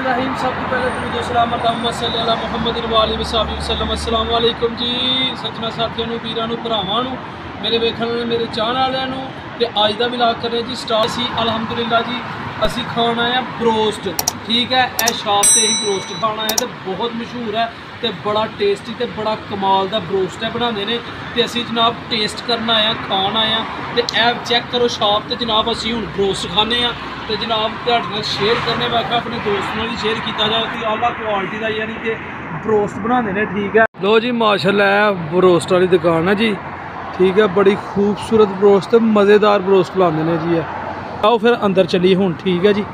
रहीम। सब तो पहले दुरूद सलाम मुहम्मद वाली वसल्लम। अस्सलाम वालेकुम जी सजना साथियों नूं, वीरां नूं, भरावां नूं, मेरे वेखण वाले मेरे चाहण वालियां नूं। ते अज दा व्लॉग कर रहे जी स्टार्ट सी अलहमदुलिल्लाह जी। असी खाण आए हैं ब्रोस्ट, ठीक है। यह शॉप से ही ब्रोस्ट खाना है तो बहुत मशहूर है तो बड़ा टेस्टी तो बड़ा कमाल का ब्रोस्ट है बनाते हैं। तो असी जनाब टेस्ट करना आए खाण आए हैं। तो ऐप चेक करो शॉप तो जनाब असी हुण ब्रोस्ट खाने तो जनाब तुहाडे नाल शेयर करने। मैं आख्या अपने दोस्त नाल भी शेयर किया जाए कि आला क्वालिटी का यानी कि ब्रोस्ट बनाते हैं, ठीक है। लो जी माशाल्लाह ब्रोस्ट वाली दुकान है जी, ठीक है। बड़ी खूबसूरत ब्रोस्ट मज़ेदार ब्रोस्ट लाते हैं जी। आओ फिर अंदर चलिए हुण, ठीक है जी।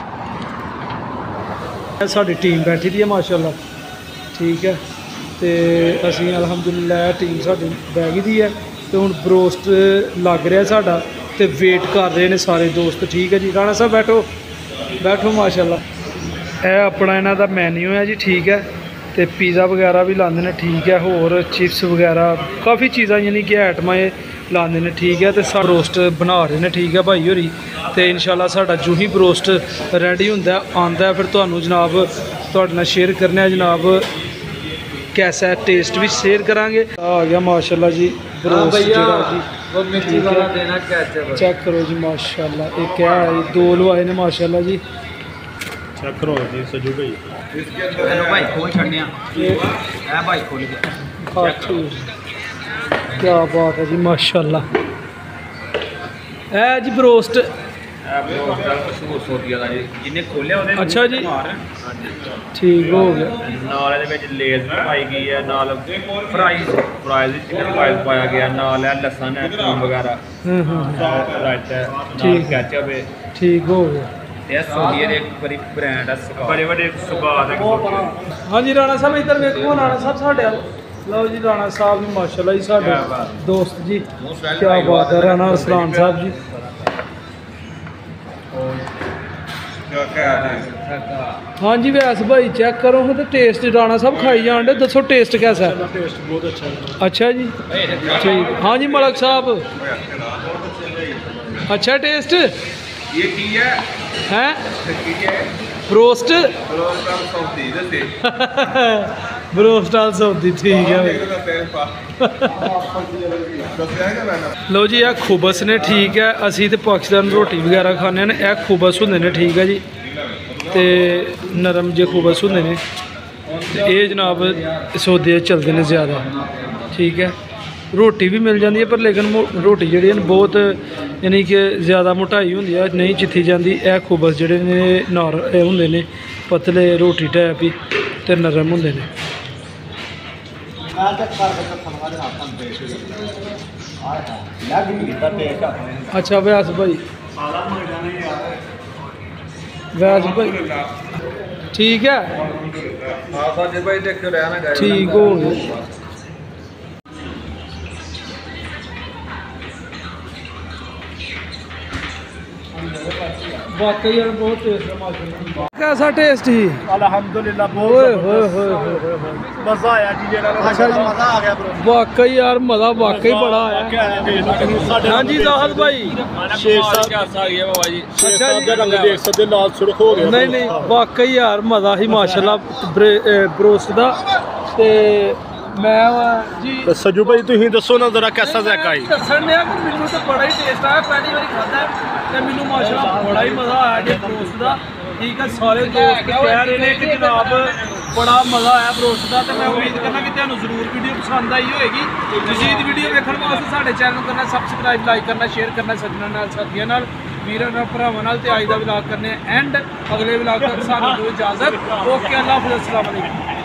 साडी टीम बैठी दी है माशाल्लाह, ठीक है। तो असी अलहमदुलिल्लाह टीम साडी बह गई दी है। तो हुण ब्रोस्ट लग रहा साडा तो वेट कर रहे हैं सारे दोस्त, ठीक है जी। राणा साहब बैठो बैठो माशाल्लाह। यह अपना इन्हां दा मैन्यू है जी, ठीक है। तो पिज़्ज़ा वगैरह भी लाते हैं, ठीक है। होर चिप्स वगैरह काफ़ी चीज़ां यानी कि आइटमां लाते हैं, ठीक है। तो ब्रोस्ट बना रहे हैं, ठीक है भाई होरी। तो इंशाल्लाह साडा जो ही ब्रोस्ट रेडी होंदा आंदा फिर तुहानू जनाब तुहाडे नाल शेयर करने जनाब कैसा टेस्ट भी शेयर करांगे। आ गया माशाल्लाह जी ब्रोस्ट जिहड़ा जी, वो मिर्ची वाला देना चेक करो जी माशाल्लाह। एक क्या है दो लवाए ने माशाल्लाह जी, चेक करो जी सजू भाई। भाई खोल छड़ने ए भाई खोल के क्या बात है जी माशाल्लाह। है जी ब्रोस्ट अच्छा जी, ठीक हो गया। नाल लेस भी पाई गई है, नाल फ्राइज चिकन फ्राइज पाया गया, नाल है लसन है, थूम वगैरह, ठीक केचप है, ठीक हो गया। एक बड़ी ब्रांड है, बड़े बड़े सुगात है। हाँ जी राणा साहब इधर देखो, राणा साहब साढ़े लो जी। राणा साहब भी माशाल्लाह जी साढ़े दोस्त जी, क्या बात है। राणा अरसलान साहब जी, हाँ जी। वैस भाई चेक करो तो टेस्ट राणा साहब खाई जान दे, दसो टेस्ट कैसा है? टेस्ट बहुत अच्छा है। अच्छा जी, ठीक। हाँ जी मलक साहब, अच्छा टेस्ट ये की है ब्रोस्ट ब्रोस्ट आल सऊदी, ठीक है। लो जी यह खुबस ने, ठीक है। असी तो पाकिस्तान रोटी वगैरह खाने ने, यह खुबस होंगे ने, ठीक है जी। तो नरम जे खुबस होंगे ने, ये जनाब सौदे चलते हैं ज़्यादा, ठीक है। रोटी भी मिल जाती है पर लेकिन रोटी जी बहुत यानी कि ज़्यादा मोटाई होंगी है, नहीं चित्थी जाती। यह खुबस जोड़े ने होंगे ने पतले रोटी टाइप ही तो नरम होंगे ने। अच्छा व्यास भाई, व्यास भाई ठीक है, ठीक हो गया। वाकई यार बहुत टेस्ट है। कैसा टेस्ट ही? अल्हम्दुलिल्लाह मज़ा आया जी। अच्छा जी मज़ा आ गया ब्रो, वाकई यार मज़ा वाकई बड़ा आया। हाँ जी जाहद भाई, अच्छा जी नहीं नहीं वाकई यार मज़ा ही माशाल्लाह ब्रोस्ट दा। ते मैं जी सजू भाई तुम दसो ना जरा कैसा जायका है? दसन दिया कि मैनू तो बड़ा ही टेस्ट आया, पहली बार खादा तो मैनू माशाल्लाह बड़ा ही मज़ा आया जी ब्रोस्ट का, ठीक है। सारे दोस्त कह रहे हैं कि जनाब बड़ा मज़ा आया ब्रोस्ट का। तो मैं उम्मीद करना कि तुहानू जरूर वीडियो पसंद आई होगी। मज़ीद वीडियो देखने वास्ते साडे चैनल करना सबसक्राइब, लाइक करना, शेयर करना सज्जनां नाल, साथियां नाल, वीरां नाल, भरावां नाल। ते अज दा व्लॉग करने एंड, अगले व्लॉग तक सानू दो इजाजत। ओके अल्लाह हाफ़िज़, अस्सलाम वालेकुम।